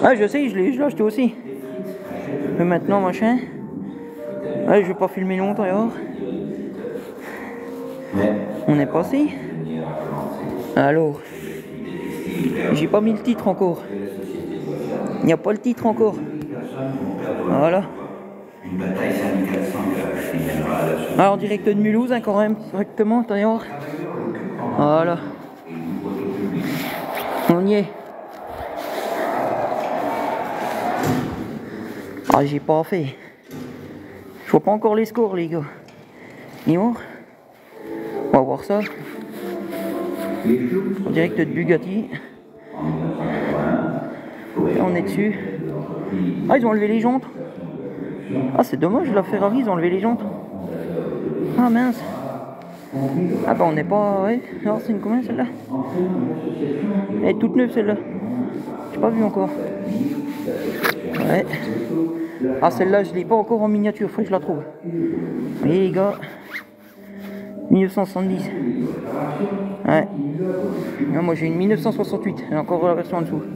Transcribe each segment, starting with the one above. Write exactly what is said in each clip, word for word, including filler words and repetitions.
Ah, je sais, je l'ai acheté aussi. Mais maintenant, machin. Ouais, je vais pas filmer longtemps alors. On est passé. Alors, j'ai pas mis le titre encore. Il n'y a pas le titre encore. Voilà. Alors, en direct de Mulhouse, hein, quand même, directement, d'ailleurs. Voilà. On y est. Ah, j'ai pas fait. Je vois pas encore les scores, les gars. Ni voir. On va voir ça. En direct de Bugatti. Là, on est dessus. Ah, ils ont enlevé les jantes. Ah, c'est dommage, la Ferrari, ils ont enlevé les jantes. Ah, mince. Ah, bah, on n'est pas. Ouais. Alors, c'est une combien celle-là? Elle est toute neuve celle-là. J'ai pas vu encore. Ouais. Ah, celle-là, je l'ai pas encore en miniature, faut que je la trouve. Vous voyez, les gars. mille neuf cent soixante-dix. Ouais. Non, moi j'ai une mille neuf cent soixante-huit, et encore la version en dessous.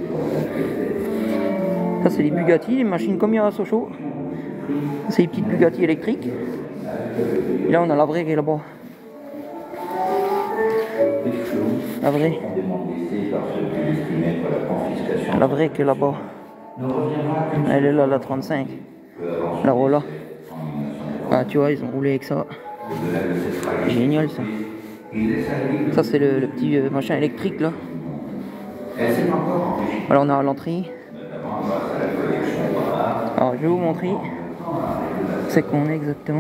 Ça c'est les Bugatti, les machines comme il y a à Sochaux. C'est les petites Bugatti électriques. Et là on a la vraie qui est là-bas. La vraie. La vraie qui est là-bas. Elle est là, la trente-cinq. La Rolla. Ah tu vois, ils ont roulé avec ça. Génial ça. Ça c'est le, le petit euh, machin électrique là. Alors on a l'entrée. Alors je vais vous montrer. C'est qu'on est exactement.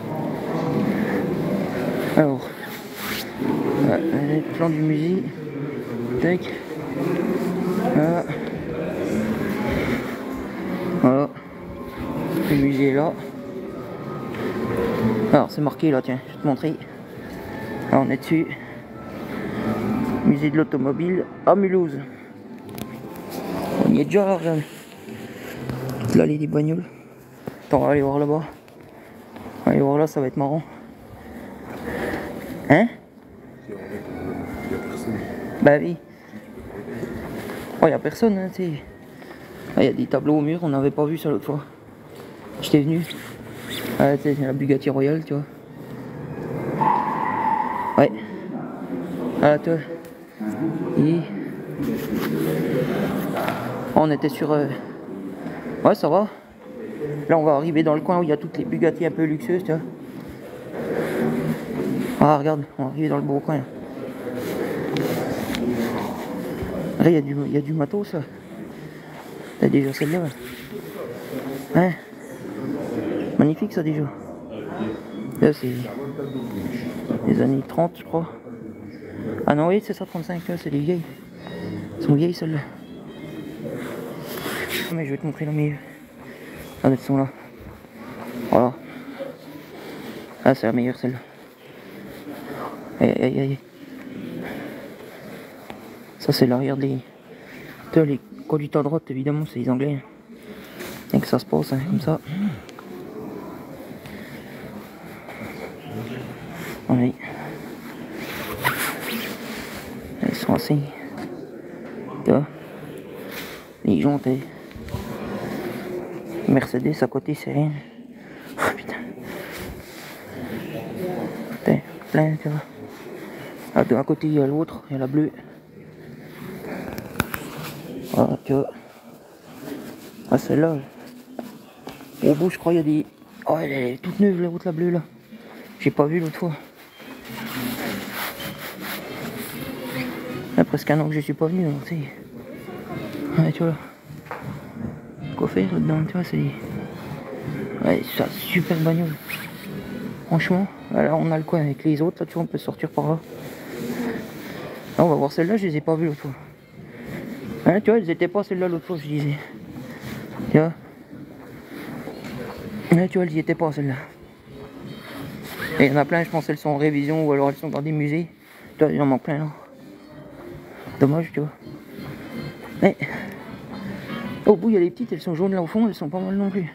Alors. Voilà, le plan du musée. Tac. Voilà. Voilà. Le musée est là. Alors c'est marqué là, tiens, je vais te montrer. Alors on est dessus. Musée de l'automobile à Mulhouse. On y est déjà là, regarde. Toute l'allée des bagnoles. Attends, on va aller voir là-bas. On va aller voir là, ça va être marrant. Hein? Bah oui. Oh, y a personne, hein, tu sais. Ah, y a des tableaux au mur, on n'avait pas vu ça l'autre fois. J'étais venu. Ah, c'est la Bugatti Royale, tu vois. Ouais. Ah, toi. Et... on était sur... Euh... Ouais, ça va. Là, on va arriver dans le coin où il y a toutes les Bugatti un peu luxueuses, tu vois. Ah, regarde, on va arriver dans le beau coin. Là, il y a du, il y a du matos, là. T'as déjà celle-là, là. Hein? Magnifique, ça, déjà. Là, c'est... les années trente, je crois. Ah non, oui, c'est ça, trente-cinq, là, c'est les vieilles. Elles sont vieilles, celles-là. Mais je vais te montrer le milieu. Ah, elles sont là. Voilà. Ah, c'est la meilleure, celle-là. Aïe, aïe, aïe. Ça, c'est l'arrière des... les conducteurs à droite, évidemment, c'est les Anglais. Et que ça se passe, hein, comme ça. Oui. Elles sont assez... tu vois. Les jantes, et... Mercedes à côté, c'est rien. Oh, putain. Putain, plein, tu vois. Ah, d'un côté, il y a l'autre, il y a la bleue. Voilà, tu vois. Ah, celle-là. Au bout, je crois, il y a des... oh, elle est toute neuve, la route, la bleue, là. J'ai pas vu l'autre fois. Il y a presque un an que je suis pas venu, tu sais. Ouais, tu vois. Quoi faire là-dedans, tu vois, c'est... ouais, c'est une super bagnole. Franchement, là, on a le coin avec les autres, là, tu vois, on peut sortir par là. Là, on va voir celle-là, je les ai pas vues l'autre fois. Hein, tu vois, elles étaient pas celles-là l'autre fois, je disais. Tu vois. Ouais, tu vois, elles y étaient pas celles-là. Et il y en a plein, je pense elles sont en révision ou alors elles sont dans des musées. Tu vois, il y en manque plein là. Dommage, tu vois. Mais au bout, il y a les petites, elles sont jaunes là au fond, elles sont pas mal non plus.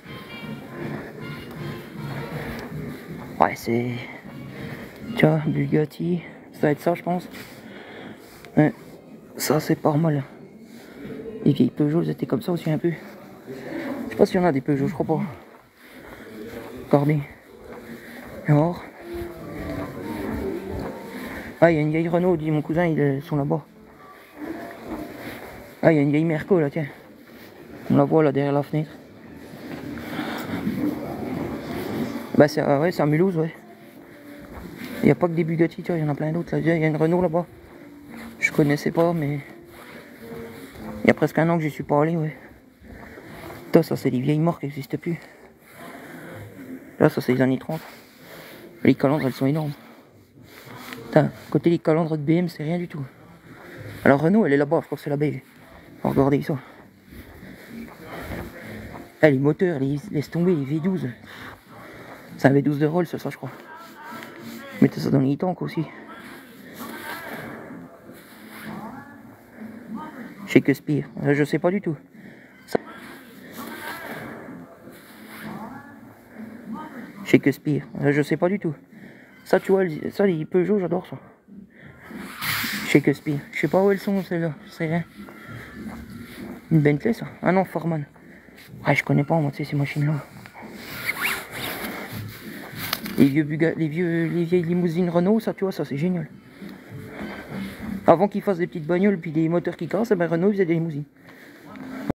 Ouais, c'est... tu vois, Bugatti, ça va être ça, je pense. Ouais, ça c'est pas mal. Les vieilles Peugeot, elles étaient comme ça aussi un peu. Je sais pas s'il y en a des Peugeot, je crois pas. Regardez. Alors. Ah, il y a une vieille Renault, dit mon cousin, ils sont là-bas. Ah, il y a une vieille Merco là, tiens. On la voit là derrière la fenêtre. Bah, c'est ah, ouais, à Mulhouse, ouais. Il n'y a pas que des Bugatti, tu vois, il y en a plein d'autres là. Il y a une Renault là-bas. Je connaissais pas, mais. Il y a presque un an que j'y suis pas allé, ouais. Putain, ça, c'est des vieilles marques qui n'existent plus. Là, ça, c'est les années trente. Les calandres, elles sont énormes. Putain, côté les calandres de B M, c'est rien du tout. Alors, Renault, elle est là-bas, je crois que c'est la beige. Regardez ça. Ah, les moteurs, les, laisse tomber, les V douze. C'est un V douze de Rolls, ça, je crois. Mettez ça dans les tanks aussi. Shakespeare, je sais pas du tout. Ça... Shakespeare, je sais pas du tout. Ça, tu vois, ça, les Peugeot, j'adore ça. Shakespeare, je sais pas où elles sont celles-là, je sais rien. Une Bentley, ça? Ah non, Foreman. Ah, je connais pas, moi, tu sais, ces machines-là. Les vieux Buga... les vieux, les vieilles limousines Renault, ça, tu vois, ça, c'est génial. Avant qu'ils fassent des petites bagnoles puis des moteurs qui cassent, ben Renault faisait des limousines.